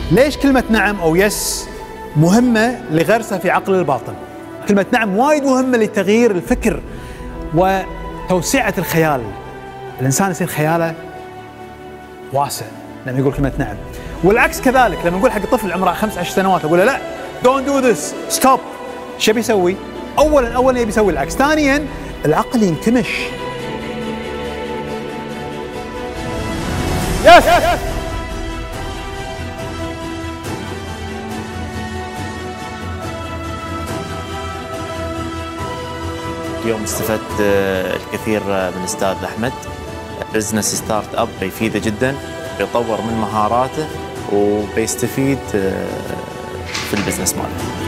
ليش كلمة نعم أو يس مهمة لغرسها في عقل الباطن؟ كلمة نعم وايد مهمة لتغيير الفكر وتوسعة الخيال. الإنسان يصير خياله واسع لما يقول كلمة نعم، والعكس كذلك. لما نقول حق طفل عمره 15 سنوات أقول له لا don't do this stop، شو بيسوي؟ أولا يبي يسوي العكس. ثانيا العقل ينكمش. يس اليوم استفدت الكثير من أستاذ أحمد. بزنس ستارت أب بيفيده جدا، بيطور من مهاراته وبيستفيد في البزنس ماله.